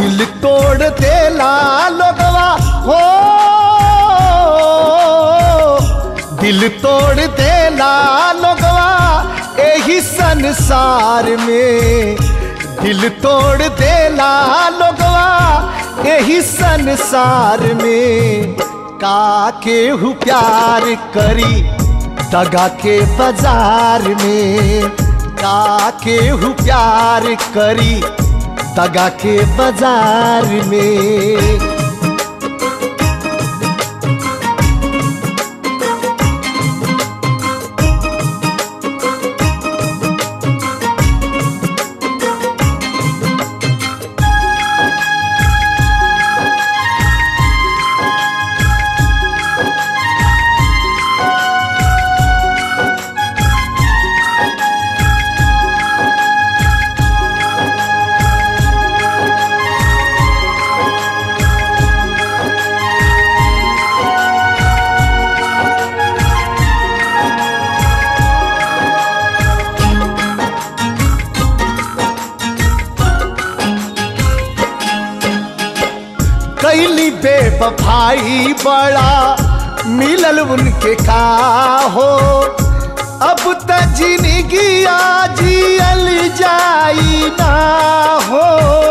दिल तोड़ देला लोगवा हो, दिल तोड़ देला लोगवा यही संसार में, दिल तोड़ देला लोगवा यही संसार में। का केहू प्यार करी दगा के बाजार में, का केहू प्यार करी दगा के बाजार में। कैली बेवफाई बड़ा मिलल उनके का हो, अब त जिंदगी जियल जाई ना हो।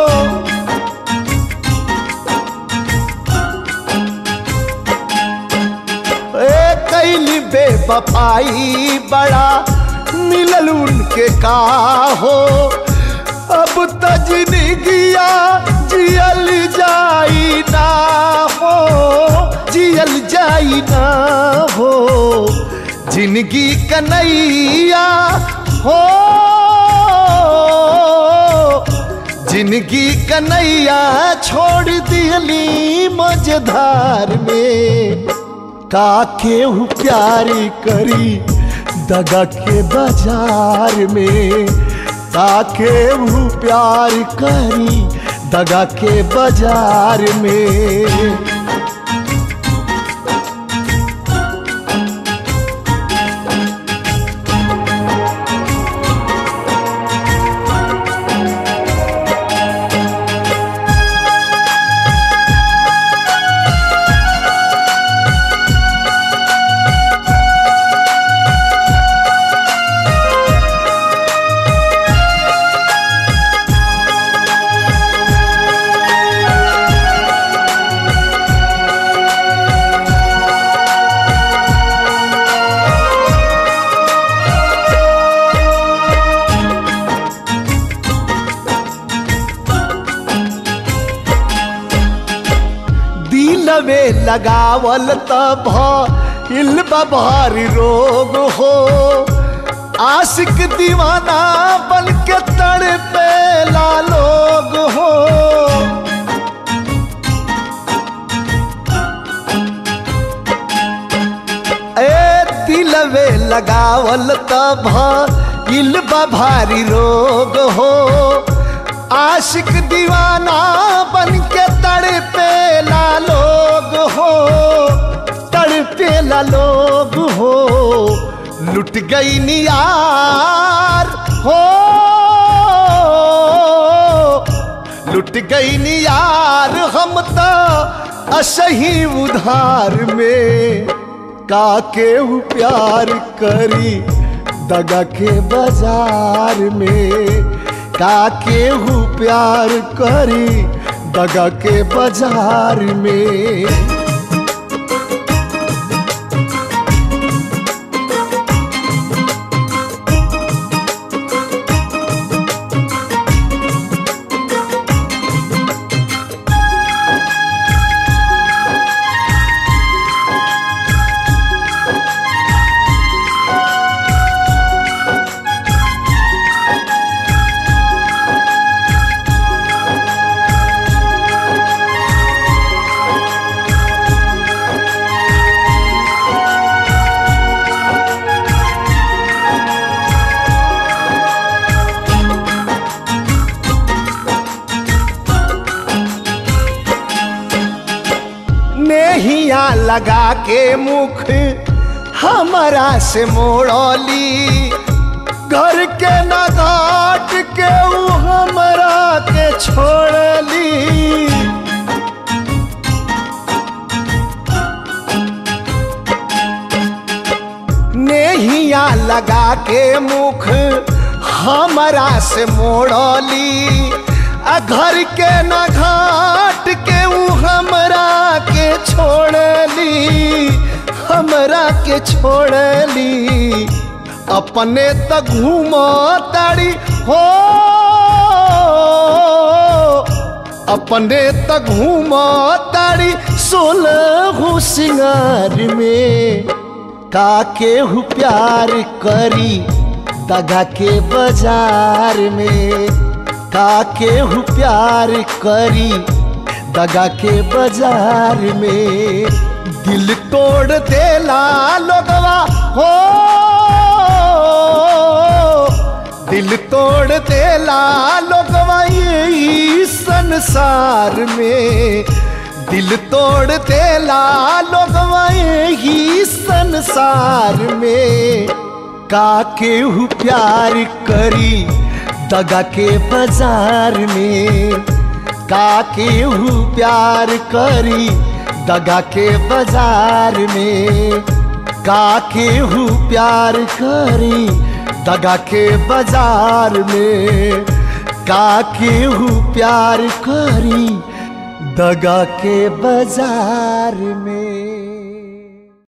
कैली बेवफाई बड़ा मिलल उनके का हो, अब त जिंदगी जियल जाई ना हो, जियल जाई ना हो। जिंदगी कन्हैया हो, जिंदगी कन्हैया छोड़ दियली मझधार में। का केहू प्यारी करी दगा के बाजार में, का केहू प्यार करी दगा के बाजार में। दिलवे लगावल तब हिल भारी रोग हो, आशिक दीवाना बन के तड़पेला लोग हो। दिलवे लगावल तब हिल भारी रोग हो, आशिक दीवाना बन के तड़पेला लोग हो, तड़पेला लोग हो। लुट गई नियार हो, लुट गई नियार हम तो असही उधार में। का केहू प्यार करी दगा के बाजार में, का केहू प्यार करी दगा के बाजार में। नेहिया लगा के मुख हमारा से मोड़ली, घर के न घाट के ऊ हमरा के छोड़ली। हमारा से मोड़ली आ घर के न घाट के ऊ हमरा के छोड़ली, हमरा के छोड़ली। अपने त घूमो ताड़ी हो, अपने त घूमो ताड़ी 16 सिंगार में। का केहू प्यार करी दगा के बाजार में, का केहू प्यार करी दगा के बाजार में। दिल तोड़ देला लोगवा हो, दिल तोड़ देला लोगवा यही संसार में। दिल तोड़ देला लोगवा यही संसार में। का केहू प्यार करी दगा के बाजार में, का केहू प्यार करी दगा के बाजार में। का केहू प्यार करी दगा के बाजार में, का केहू प्यार करी दगा के बाजार में।